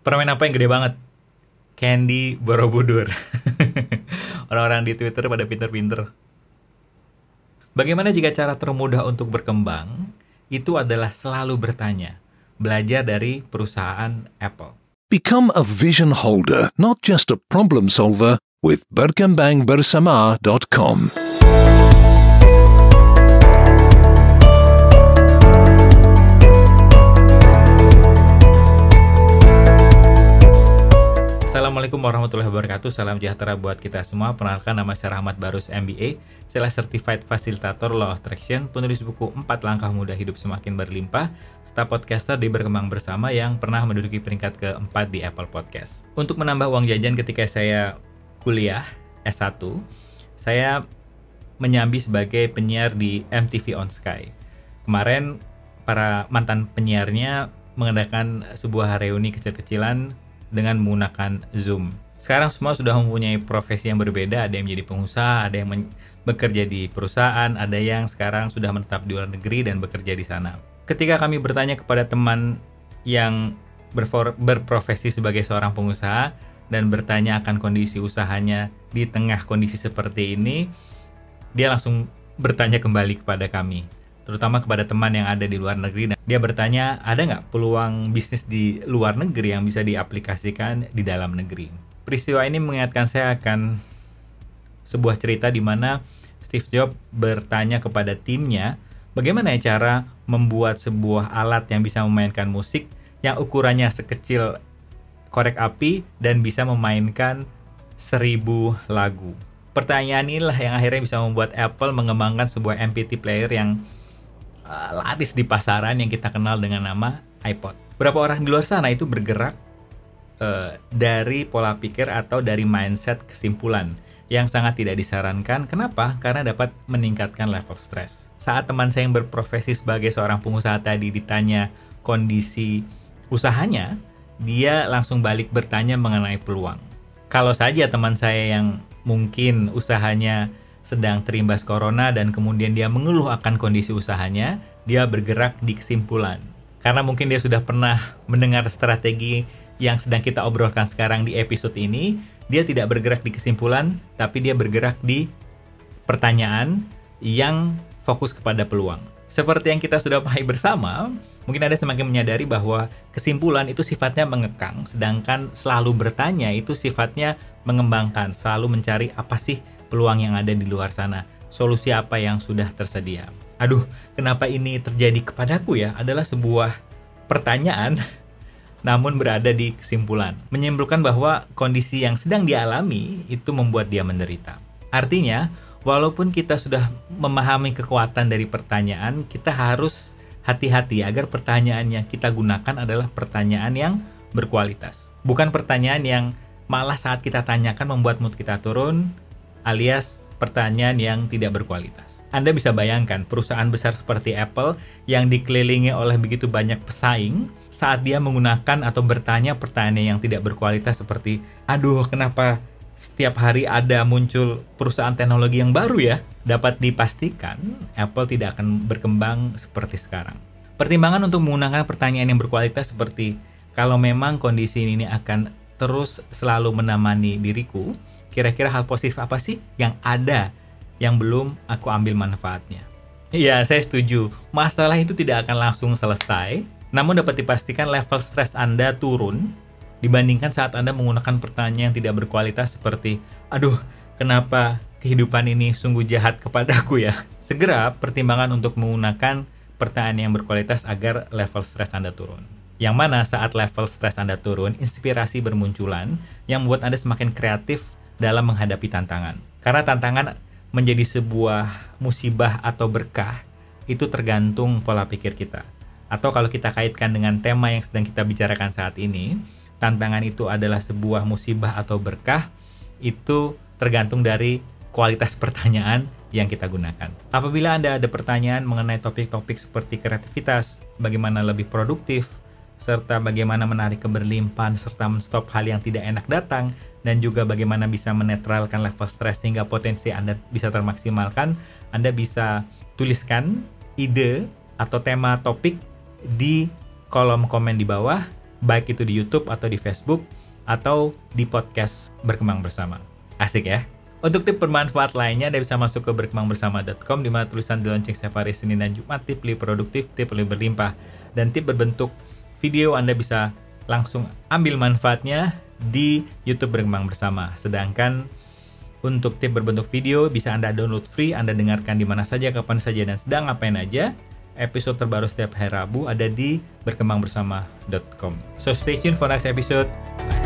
Permen apa yang gede banget? Candy Borobudur. Orang-orang di Twitter pada pinter-pinter. Bagaimana jika cara termudah untuk berkembang itu adalah selalu bertanya, belajar dari perusahaan Apple. Become a vision holder, not just a problem solver, with berkembangbersama.com. Assalamualaikum warahmatullahi wabarakatuh. Salam sejahtera buat kita semua. Perkenalkan, nama saya Rahmat Barus MBA. Saya Certified Facilitator Law of Attraction, penulis buku 4 Langkah Mudah Hidup Semakin Berlimpah, serta podcaster di Berkembang Bersama yang pernah menduduki peringkat keempat di Apple Podcast. Untuk menambah uang jajan ketika saya kuliah S1, saya menyambi sebagai penyiar di MTV On Sky. Kemarin para mantan penyiarnya mengadakan sebuah reuni kecil-kecilan dengan menggunakan Zoom. Sekarang semua sudah mempunyai profesi yang berbeda, ada yang menjadi pengusaha, ada yang bekerja di perusahaan, ada yang sekarang sudah menetap di luar negeri dan bekerja di sana. Ketika kami bertanya kepada teman yang berprofesi sebagai seorang pengusaha dan bertanya akan kondisi usahanya di tengah kondisi seperti ini, dia langsung bertanya kembali kepada kami, terutama kepada teman yang ada di luar negeri. Dan dia bertanya, ada nggak peluang bisnis di luar negeri yang bisa diaplikasikan di dalam negeri? Peristiwa ini mengingatkan saya akan sebuah cerita di mana Steve Jobs bertanya kepada timnya, bagaimana cara membuat sebuah alat yang bisa memainkan musik yang ukurannya sekecil korek api dan bisa memainkan 1000 lagu. Pertanyaan inilah yang akhirnya bisa membuat Apple mengembangkan sebuah MP3 player yang laris di pasaran yang kita kenal dengan nama iPod. Berapa orang di luar sana itu bergerak dari pola pikir atau dari mindset kesimpulan yang sangat tidak disarankan. Kenapa? Karena dapat meningkatkan level stres. Saat teman saya yang berprofesi sebagai seorang pengusaha tadi ditanya kondisi usahanya, dia langsung balik bertanya mengenai peluang. Kalau saja teman saya yang mungkin usahanya sedang terimbas corona dan kemudian dia mengeluh akan kondisi usahanya, dia bergerak di kesimpulan. Karena mungkin dia sudah pernah mendengar strategi yang sedang kita obrolkan sekarang di episode ini, dia tidak bergerak di kesimpulan, tapi dia bergerak di pertanyaan yang fokus kepada peluang. Seperti yang kita sudah pahami bersama, mungkin Anda semakin menyadari bahwa kesimpulan itu sifatnya mengekang, sedangkan selalu bertanya itu sifatnya mengembangkan, selalu mencari apa sih peluang yang ada di luar sana, solusi apa yang sudah tersedia. Aduh, kenapa ini terjadi kepadaku ya? Adalah sebuah pertanyaan, namun berada di kesimpulan. Menyimpulkan bahwa kondisi yang sedang dialami itu membuat dia menderita. Artinya, walaupun kita sudah memahami kekuatan dari pertanyaan, kita harus hati-hati agar pertanyaan yang kita gunakan adalah pertanyaan yang berkualitas. Bukan pertanyaan yang malah saat kita tanyakan membuat mood kita turun, alias pertanyaan yang tidak berkualitas. Anda bisa bayangkan perusahaan besar seperti Apple yang dikelilingi oleh begitu banyak pesaing, saat dia menggunakan atau bertanya pertanyaan yang tidak berkualitas seperti, aduh kenapa setiap hari ada muncul perusahaan teknologi yang baru ya? Dapat dipastikan Apple tidak akan berkembang seperti sekarang. Pertimbangan untuk menggunakan pertanyaan yang berkualitas seperti, kalau memang kondisi ini akan terus selalu menemani diriku, kira-kira hal positif apa sih yang ada yang belum aku ambil manfaatnya? Iya, saya setuju. Masalah itu tidak akan langsung selesai, namun dapat dipastikan level stres Anda turun dibandingkan saat Anda menggunakan pertanyaan yang tidak berkualitas seperti, aduh, kenapa kehidupan ini sungguh jahat kepadaku ya? Segera pertimbangan untuk menggunakan pertanyaan yang berkualitas agar level stres Anda turun. Yang mana saat level stres Anda turun, inspirasi bermunculan yang membuat Anda semakin kreatif dalam menghadapi tantangan. Karena tantangan menjadi sebuah musibah atau berkah, itu tergantung pola pikir kita. Atau kalau kita kaitkan dengan tema yang sedang kita bicarakan saat ini, tantangan itu adalah sebuah musibah atau berkah, itu tergantung dari kualitas pertanyaan yang kita gunakan. Apabila Anda ada pertanyaan mengenai topik-topik seperti kreativitas, bagaimana lebih produktif, serta bagaimana menarik keberlimpahan serta menstop hal yang tidak enak datang, dan juga bagaimana bisa menetralkan level stres sehingga potensi Anda bisa termaksimalkan, Anda bisa tuliskan ide atau tema topik di kolom komen di bawah baik itu di YouTube atau di Facebook atau di podcast Berkembang Bersama. Asik ya? Untuk tip bermanfaat lainnya, Anda bisa masuk ke berkembangbersama.com di mana tulisan di lonceng setiap hari Senin dan Jumat, tip lebih produktif, tip lebih berlimpah, dan tip berbentuk video Anda bisa langsung ambil manfaatnya di YouTube Berkembang Bersama. Sedangkan untuk tip berbentuk video bisa Anda download free, Anda dengarkan di mana saja, kapan saja, dan sedang ngapain aja. Episode terbaru setiap hari Rabu ada di berkembangbersama.com. So stay tuned for next episode.